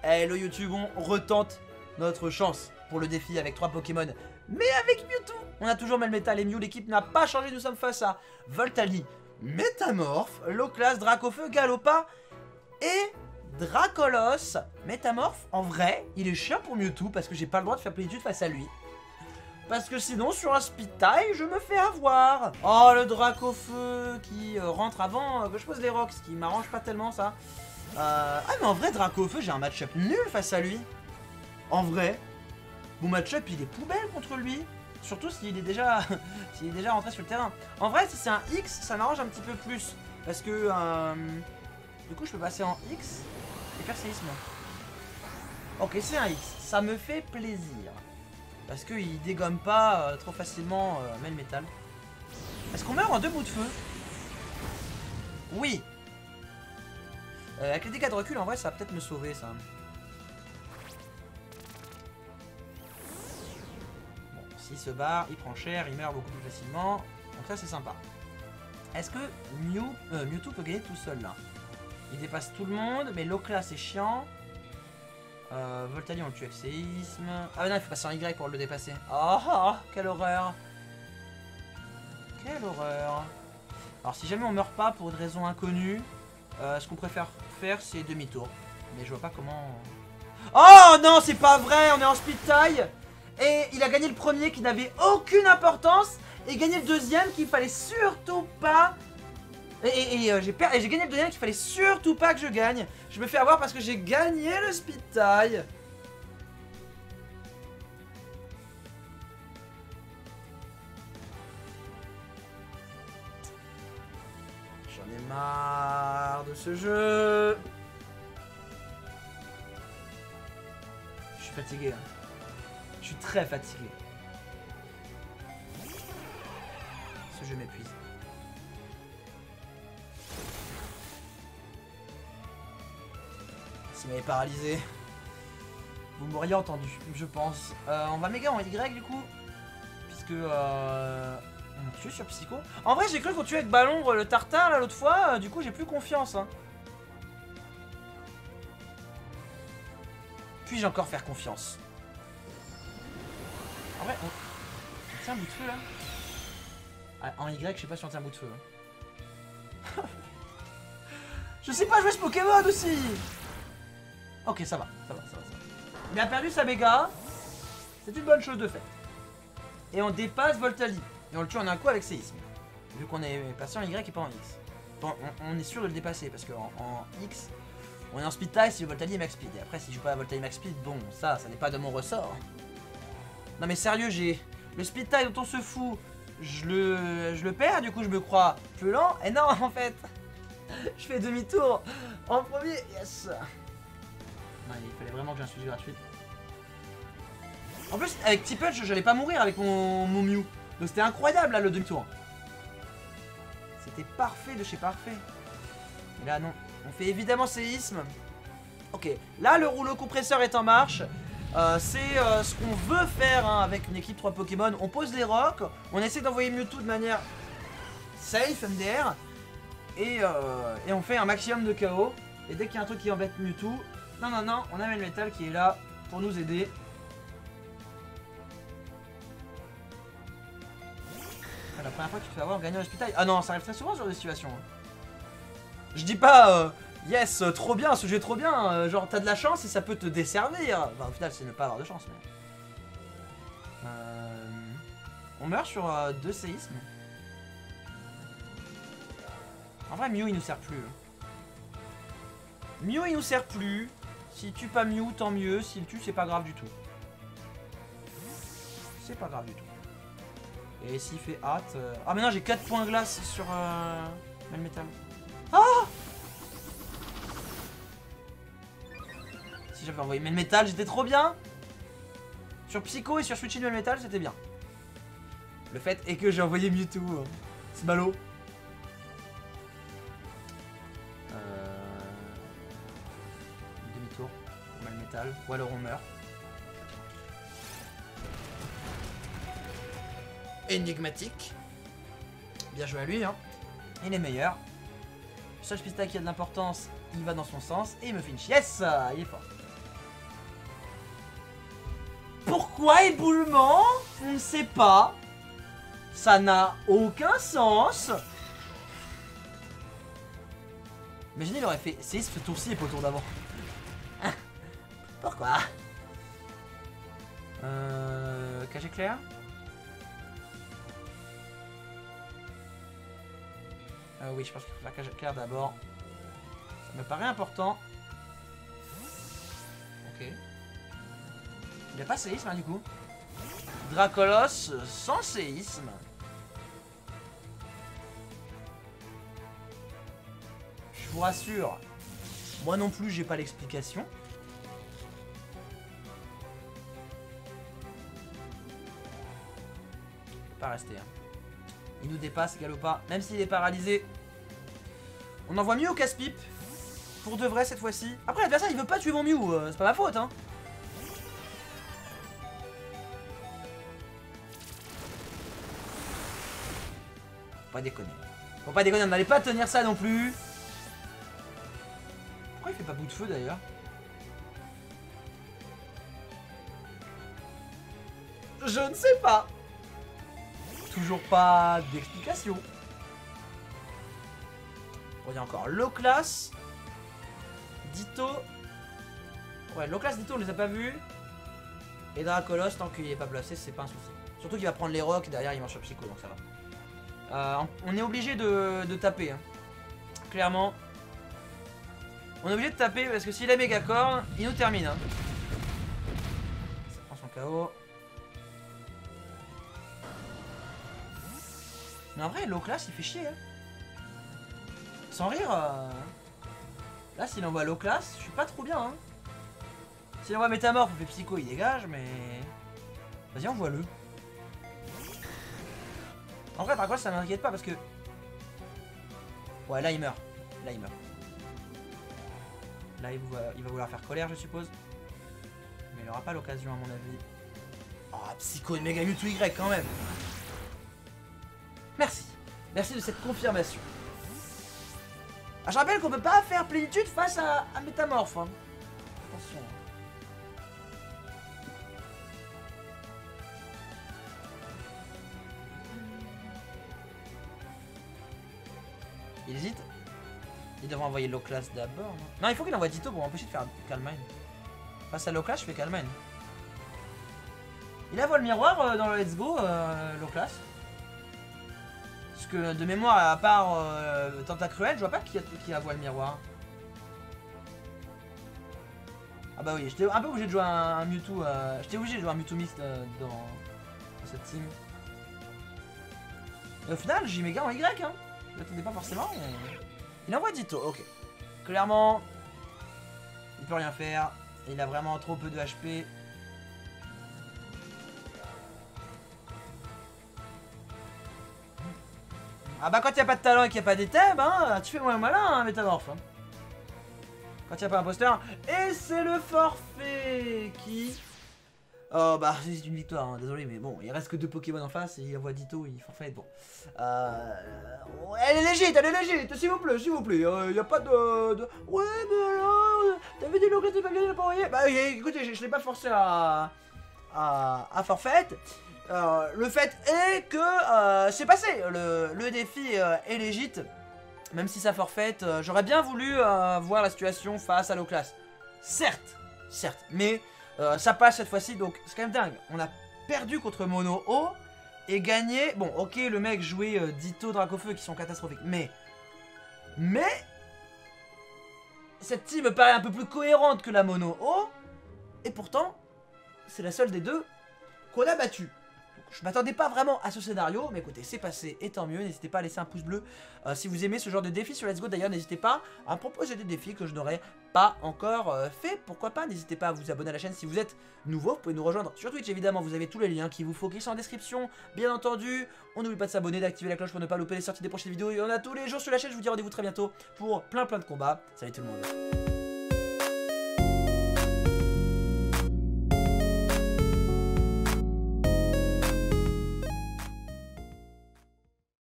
Eh, le YouTubon retente notre chance pour le défi avec 3 Pokémon. Mais avec Mewtwo, on a toujours Melmetal et Mew. L'équipe n'a pas changé. Nous sommes face à Voltali, Métamorphe, Loclas, Dracofeu, Galopa et Dracolos. Métamorphe, en vrai, il est chiant pour Mewtwo parce que j'ai pas le droit de faire plénitude face à lui. Parce que sinon, sur un speed tie, je me fais avoir. Oh, le Dracofeu qui rentre avant que je pose les rocks, ce qui m'arrange pas tellement ça. Ah, mais en vrai, Dracofeu, j'ai un match-up nul face à lui. En vrai, mon match-up, il est poubelle contre lui. Surtout s'il est déjà s'il est déjà rentré sur le terrain. En vrai, si c'est un X, ça m'arrange un petit peu plus. Parce que, du coup, je peux passer en X et faire séisme. Ok, c'est un X. Ça me fait plaisir. Parce qu'il dégomme pas trop facilement Melmetal. Est-ce qu'on meurt en 2 bouts de feu? Oui. Avec les dégâts de recul, en vrai, ça va peut-être me sauver, ça. Bon, s'il se barre, il prend cher, il meurt beaucoup plus facilement. Donc ça, c'est sympa. Est-ce que Mewtwo peut gagner tout seul, là? Il dépasse tout le monde, mais Loclas, c'est chiant. Voltali, on le tue avec séisme. Ah non, il faut passer en Y pour le dépasser. Oh, quelle horreur. Quelle horreur. Alors, si jamais on meurt pas pour une raison inconnue, ce qu'on préfère faire, c'est demi-tour. Mais je vois pas comment... Oh non, c'est pas vrai, on est en speed tie. Et il a gagné le premier qui n'avait aucune importance. Et gagné le deuxième qu'il fallait surtout pas... Et j'ai gagné le deuxième qu'il fallait surtout pas que je gagne. Je me fais avoir parce que j'ai gagné le speed tie. J'en ai marre de ce jeu. Je suis fatigué là. Je suis très fatigué. Ce jeu m'épuise. S'il m'avait paralysé, vous m'auriez entendu, je pense. On va méga en Y du coup. Puisque on tue sur Psycho. En vrai, j'ai cru qu'on tuait avec Ballon le tartare là l'autre fois. Du coup, j'ai plus confiance. Hein. Puis-je encore faire confiance? En vrai, on tient un bout de feu là. Ah, en Y, je sais pas si on tient un bout de feu. Hein. Je sais pas jouer ce Pokémon aussi. Ok, ça va. Il a perdu sa méga. C'est une bonne chose de fait. Et on dépasse Voltali. Et on le tue en un coup avec séisme. Vu qu'on est passé en Y et pas en X. Bon, on est sûr de le dépasser parce qu'en X, on est en speed tie si Voltali est max speed. Et après, si je joue pas à Voltali max speed, bon, ça n'est pas de mon ressort. Non mais sérieux, j'ai le speed tie dont on se fout. Je le perds, du coup je me crois plus lent. Et non, en fait, je fais demi-tour en premier. Yes. Non, il fallait vraiment que j'ai un suivi gratuit. En plus, avec T-Punch, j'allais pas mourir avec mon Mew. Donc c'était incroyable là le demi-tour. C'était parfait de chez parfait. Mais là non, on fait évidemment séisme. Ok, là le rouleau compresseur est en marche. C'est ce qu'on veut faire hein, avec une équipe 3 Pokémon. On pose les rocks, on essaie d'envoyer Mewtwo de manière safe, MDR. Et on fait un maximum de KO. Et dès qu'il y a un truc qui embête Mewtwo, non, on a Melmetal qui est là pour nous aider. La première fois que tu te fais avoir en gagnant l'hospital. Ah non, ça arrive très souvent sur des situations. Je dis pas yes, trop bien, ce jeu est trop bien. Genre, t'as de la chance et ça peut te desservir. Enfin, au final, c'est ne pas avoir de chance. Mais... On meurt sur 2 séismes. En vrai, Mew il nous sert plus. Mew il nous sert plus. S'il tue pas Mew, tant mieux. S'il tue, c'est pas grave du tout. C'est pas grave du tout. Et s'il fait hâte... Ah mais non, j'ai 4 points glace sur Melmetal. Ah! Si j'avais envoyé Melmetal, j'étais trop bien. Sur Psycho et sur Switching Melmetal, c'était bien. Le fait est que j'ai envoyé Mewtwo. C'est ballot. Demi-tour. Melmetal. Ou alors on meurt. Énigmatique. Bien joué à lui, hein. Il est meilleur. Le seul pista qui a de l'importance, il va dans son sens. Et il me finish. Yes! Il est fort. Pourquoi éboulement? On ne sait pas. Ça n'a aucun sens. Imaginez, il aurait fait séisme ce tour-ci et pas au tour d'avant. Pourquoi? Cage éclair. Oui, je pense qu'il faut faire cage éclair d'abord. Ça me paraît important. Ok. Il n'y a pas séisme hein, du coup. Dracolos sans séisme. Je vous rassure, moi non plus j'ai pas l'explication. Il peut pas rester. Hein. Il nous dépasse, Galopa, même s'il est paralysé. On en voit mieux au casse-pipe. Pour de vrai cette fois-ci. Après l'adversaire il veut pas tuer mon Mew, c'est pas ma faute hein. Faut pas déconner. Faut pas déconner, on n'allait pas tenir ça non plus. Pourquoi il fait pas bout de feu d'ailleurs? Je ne sais pas. Toujours pas d'explication. Bon, il y a encore low class. Ditto. Ouais, low class, Ditto, on les a pas vus. Et Dracolos, tant qu'il est pas placé, c'est pas un souci. Surtout qu'il va prendre les rocks, derrière il marche sur Psycho, donc ça va. On est obligé de taper. Hein. Clairement. On est obligé de taper parce que s'il a méga corne, il nous termine. Hein. Ça prend son KO. Mais en vrai, low class, il fait chier. Hein. Sans rire. Là, s'il envoie low class, je suis pas trop bien. Hein. S'il envoie métamorphe, on fait psycho, il dégage, mais. Vas-y, envoie-le. En vrai, par contre, ça m'inquiète pas parce que. Ouais, là, il meurt. Là, il meurt. Là, il va vouloir faire colère, je suppose. Mais il aura pas l'occasion, à mon avis. Oh, psycho de méga Mewtwo Y quand même. Merci. Merci de cette confirmation. Ah, je rappelle qu'on peut pas faire plénitude face à métamorphe. Hein. Attention. Il hésite. Il devrait envoyer low class d'abord. Non, il faut qu'il envoie Ditto pour m'empêcher de faire Calmine. Face à low class, je fais Calmine. Il envoie le miroir dans le let's go, low class. Parce que de mémoire, à part Tentacruel, je vois pas qui envoie le miroir. Ah bah oui, j'étais un peu obligé de jouer un Mewtwo. J'étais obligé de jouer un Mewtwo mixte dans cette team. Et au final, j'ai méga en Y. Hein. Je l'attendais pas forcément. Mais... Il envoie Ditto, ok. Clairement, il peut rien faire. Il a vraiment trop peu de HP. Ah bah quand il n'y a pas de talent et qu'il n'y a pas d'item, hein, tu fais moins malin, hein, métamorphe. Hein. Quand il n'y a pas imposteur. Et c'est le forfait qui... Oh bah c'est une victoire, hein, désolé, mais bon, il reste que 2 Pokémon en face et il envoie Ditto, il forfait, bon. Elle est légite, s'il vous plaît, il n'y a pas de... Ouais, mais alors, t'avais dit que t'es pas bien, pas envoyé. Bah écoutez, je l'ai pas forcé à forfait. Le fait est que c'est passé, le défi est légit, même si ça forfait. J'aurais bien voulu voir la situation face à low class. Certes, mais ça passe cette fois-ci, donc c'est quand même dingue. On a perdu contre Mono O et gagné. Bon, ok, le mec jouait Ditto, Dracofeu qui sont catastrophiques, mais cette team me paraît un peu plus cohérente que la Mono O, et pourtant, c'est la seule des deux qu'on a battue. Je m'attendais pas vraiment à ce scénario, mais écoutez, c'est passé, et tant mieux. N'hésitez pas à laisser un pouce bleu si vous aimez ce genre de défi sur Let's Go. D'ailleurs, n'hésitez pas à proposer des défis que je n'aurais pas encore fait. Pourquoi pas? N'hésitez pas à vous abonner à la chaîne si vous êtes nouveau. Vous pouvez nous rejoindre sur Twitch, évidemment. Vous avez tous les liens qu'il vous faut qui sont en description, bien entendu. On n'oublie pas de s'abonner, d'activer la cloche pour ne pas louper les sorties des prochaines vidéos. Il y en a tous les jours sur la chaîne. Je vous dis rendez-vous très bientôt pour plein de combats. Salut tout le monde.